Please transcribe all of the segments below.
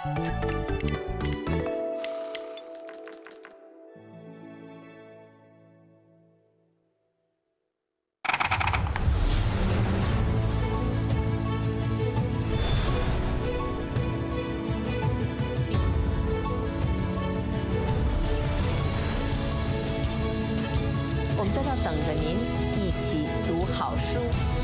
我们在这等着您一起读好书。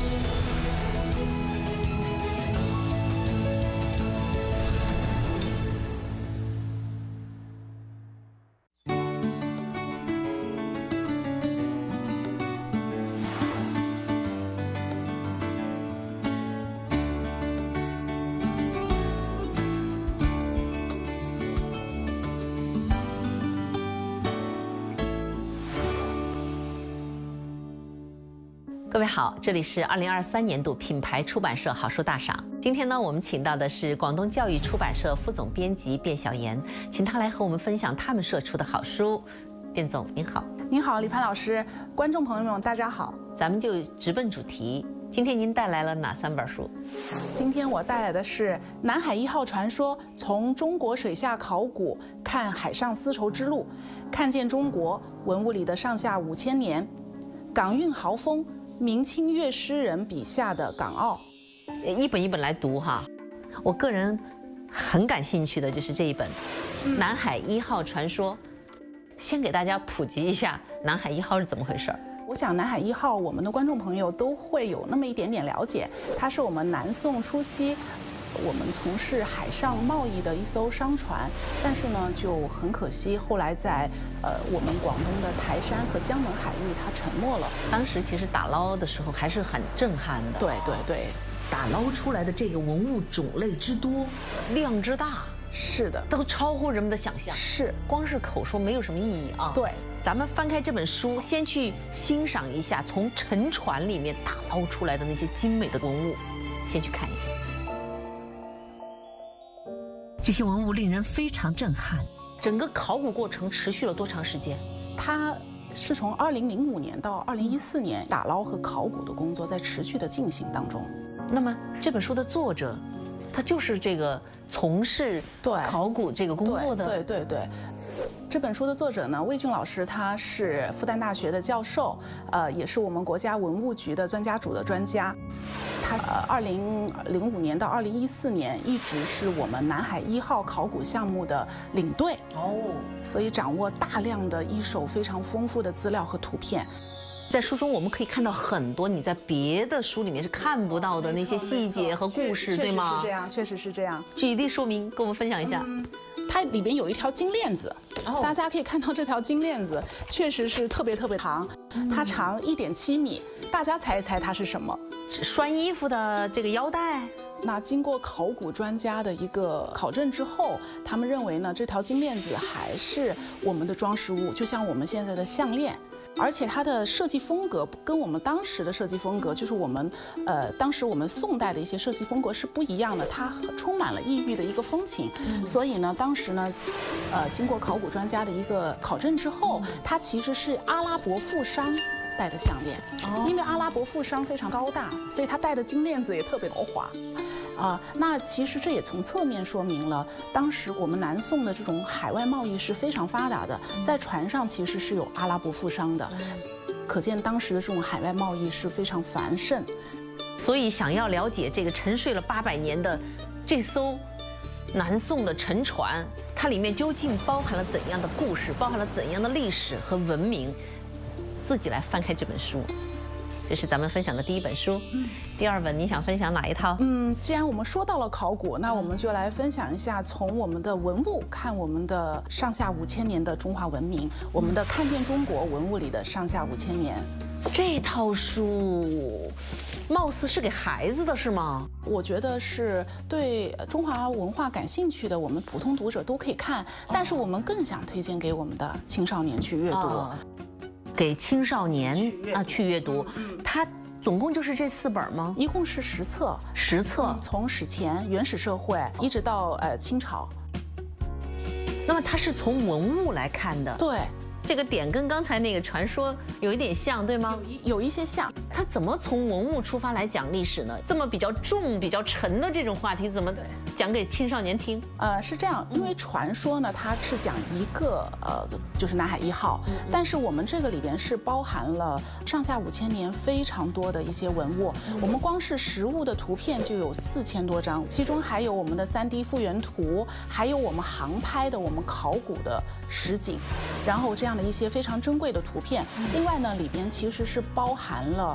各位好，这里是2023年度品牌出版社好书大赏。今天呢，我们请到的是广东教育出版社副总编辑卞晓妍，请她来和我们分享他们社出的好书。卞总您好。 您好，李潘老师，观众朋友们大家好。 咱们就直奔主题，今天您带来了哪3本书？ 今天我带来的是《南海1号传说：从中国水下考古看海上丝绸之路，看见中国文物里的上下5000年，港韵豪风。明清粤诗人笔下的港澳， 一本一本来读哈。我个人很感兴趣的就是这一本《南海1号传说》。先给大家普及一下南海1号是怎么回事儿。 我想南海1号，我们的观众朋友都会有那么一点点了解，它是我们南宋初期我们从事海上贸易的一艘商船，但是呢，就很可惜，后来在我们广东的台山和江门海域，它沉没了。 当时其实打捞的时候还是很震撼的。 对对对， 打捞出来的这个文物种类之多，量之大， 是的， 都超乎人们的想象。 是， 光是口说没有什么意义啊。 对， 咱们翻开这本书，先去欣赏一下从沉船里面打捞出来的那些精美的文物，先去看一下。这些文物令人非常震撼。整个考古过程持续了多长时间？ 它是从2005年到2014年，打捞和考古的工作在持续的进行当中。 那么这本书的作者，他就是这个从事考古这个工作的。 对对对。这本书的作者呢，魏俊老师，他是复旦大学的教授，也是我们国家文物局的专家组的专家。他2005年到2014年一直是我们南海1号考古项目的领队哦，所以掌握大量的一手非常丰富的资料和图片。 在书中我们可以看到很多你在别的书里面是看不到的那些细节和故事，对吗？ 是这样，确实是这样。 举例说明，跟我们分享一下。 它里边有一条金链子，大家可以看到这条金链子确实是特别长，它长1.7米。大家猜一猜它是什么？ 拴衣服的这个腰带。 那经过考古专家的一个考证之后，他们认为呢，这条金链子还是我们的装饰物，就像我们现在的项链。而且它的设计风格跟我们当时的设计风格，就是我们当时我们宋代的一些设计风格是不一样的，它充满了异域的一个风情。所以呢，当时呢，经过考古专家的一个考证之后，它其实是阿拉伯富商戴的项链。因为阿拉伯富商非常高大，所以他戴的金链子也特别豪华。那其实这也从侧面说明了，当时我们南宋的这种海外贸易是非常发达的，在船上其实是有阿拉伯富商的，可见当时的这种海外贸易是非常繁盛。 所以想要了解这个沉睡了800年的这艘南宋的沉船，它里面究竟包含了怎样的故事，包含了怎样的历史和文明，自己来翻开这本书。这是咱们分享的第1本书。第2本你想分享哪一套？ 既然我们说到了考古，那我们就来分享一下从我们的文物看我们的上下5000年的中华文明，我们的看见中国文物里的上下5000年。 这套书貌似是给孩子的，是吗？ 我觉得是对中华文化感兴趣的我们普通读者都可以看，但是我们更想推荐给我们的青少年去阅读。给青少年去阅读，它总共就是这4本吗？一共是10册，10册，从史前原始社会一直到清朝。 那么它是从文物来看的， 对， 这个点跟刚才那个传说有一点像，对吗？ 有一些像。 它怎么从文物出发来讲历史呢？这么比较重、比较沉的这种话题，怎么讲给青少年听？ 是这样，因为传说呢，它是讲一个就是南海1号，但是我们这个里边是包含了上下5000年非常多的一些文物。我们光是实物的图片就有4000多张，其中还有我们的3D 复原图，还有我们航拍的我们考古的实景，然后这样的一些非常珍贵的图片。另外呢，里边其实是包含了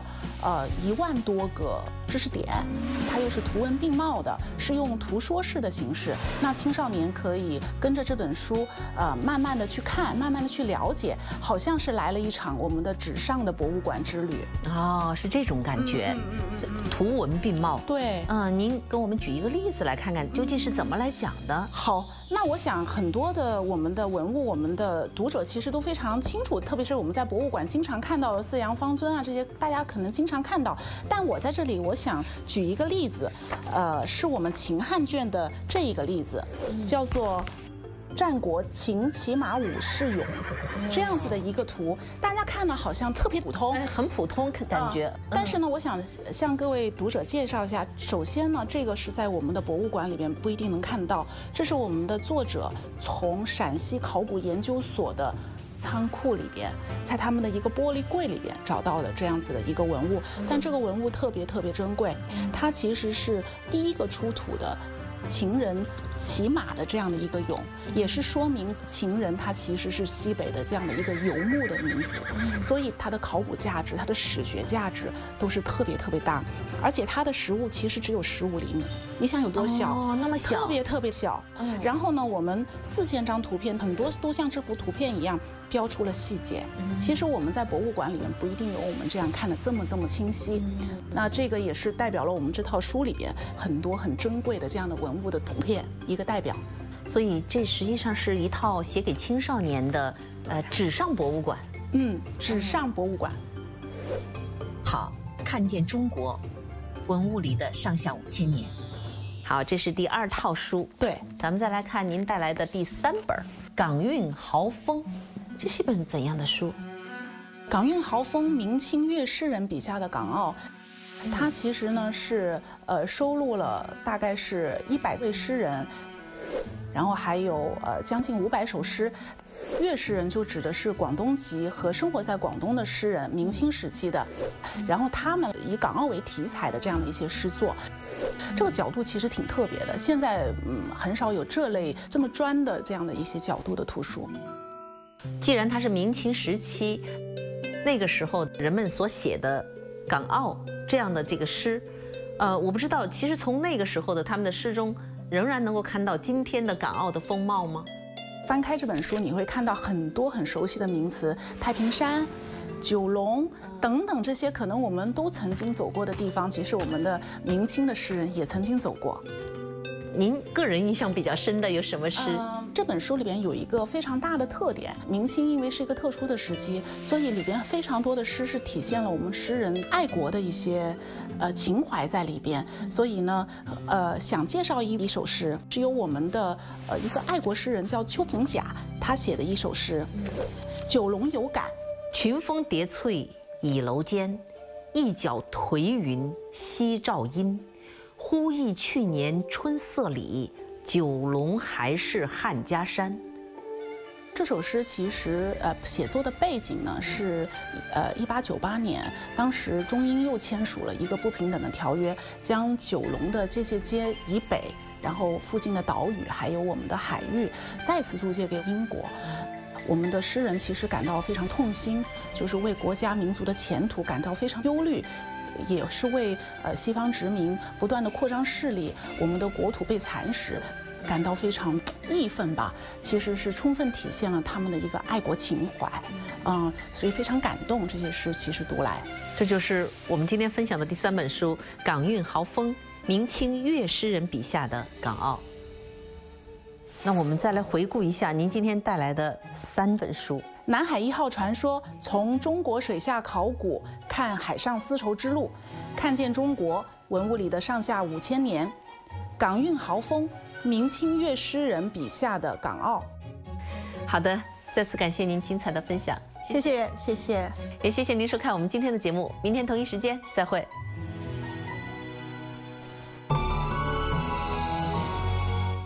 1万多个知识点，它又是图文并茂的，是用图说式的形式。那青少年可以跟着这本书，慢慢的去看，慢慢的去了解，好像是来了一场我们的纸上的博物馆之旅。 哦，是这种感觉，图文并茂。 对， 您跟我们举一个例子来看看，究竟是怎么来讲的？ 好，那我想很多的我们的文物，我们的读者其实都非常清楚，特别是我们在博物馆经常看到的四羊方尊啊，这些大家可能经常看到。但我在这里，我想举一个例子，是我们秦汉卷的这一个例子，叫做战国秦骑马武士俑这样子的一个图，大家看了好像特别普通， 很普通感觉。 但是呢，我想向各位读者介绍一下。首先呢，这个是在我们的博物馆里边不一定能看到，这是我们的作者从陕西考古研究所的仓库里边，在他们的一个玻璃柜里边找到的这样子的一个文物。但这个文物特别珍贵，它其实是第一个出土的秦人骑马的这样的一个俑，也是说明秦人他其实是西北的这样的一个游牧的民族，所以它的考古价值、它的史学价值都是特别大，而且它的实物其实只有15厘米，你想有多小？ 哦，那么小， 特别小。然后呢，我们4000张图片，很多都像这幅图片一样标出了细节。其实我们在博物馆里面不一定有我们这样看的这么清晰。那这个也是代表了我们这套书里边很多很珍贵的这样的文物的图片一个代表。 所以这实际上是一套写给青少年的纸上博物馆。 纸上博物馆。 好，看见中国文物里的上下5000年。好，这是第2套书。 对， 咱们再来看您带来的第3本《港运豪风》，这是一本怎样的书？ 港运豪风，明清粤诗人笔下的港澳。它其实呢是收录了大概是100位诗人，然后还有将近500首诗。粤诗人就指的是广东籍和生活在广东的诗人，明清时期的，然后他们以港澳为题材的这样的一些诗作。这个角度其实挺特别的，现在很少有这类这么专的这样的一些角度的图书。 既然它是明清时期，那个时候人们所写的港澳这样的这个诗，我不知道，其实从那个时候的他们的诗中，仍然能够看到今天的港澳的风貌吗？ 翻开这本书，你会看到很多很熟悉的名词，太平山、九龙等等这些可能我们都曾经走过的地方，其实我们的明清的诗人也曾经走过。 您个人印象比较深的有什么诗？ 这本书里边有一个非常大的特点，明清因为是一个特殊的时期，所以里边非常多的诗是体现了我们诗人爱国的一些情怀在里边。所以呢，想介绍一首诗，是由我们的一个爱国诗人叫邱逢甲，他写的一首诗《九龙有感》。 群峰叠翠倚楼间，一角颓云夕照阴。忽忆去年春色里，九龙还是汉家山。 这首诗其实写作的背景呢是1898年，当时中英又签署了一个不平等的条约，将九龙的界限街以北，然后附近的岛屿还有我们的海域再次租借给英国。我们的诗人其实感到非常痛心，就是为国家民族的前途感到非常忧虑，也是为西方殖民不断的扩张势力，我们的国土被蚕食，感到非常义愤吧。其实是充分体现了他们的一个爱国情怀，所以非常感动。这些诗其实读来， 这就是我们今天分享的第3本书《港运豪风：明清粤诗人笔下的港澳》。那我们再来回顾一下您今天带来的3本书。 南海1号传说，从中国水下考古看海上丝绸之路，看见中国文物里的上下5000年。港运豪风，明清粤诗人笔下的港澳。 好的，再次感谢您精彩的分享， 谢谢， 也谢谢您收看我们今天的节目，明天同一时间再会。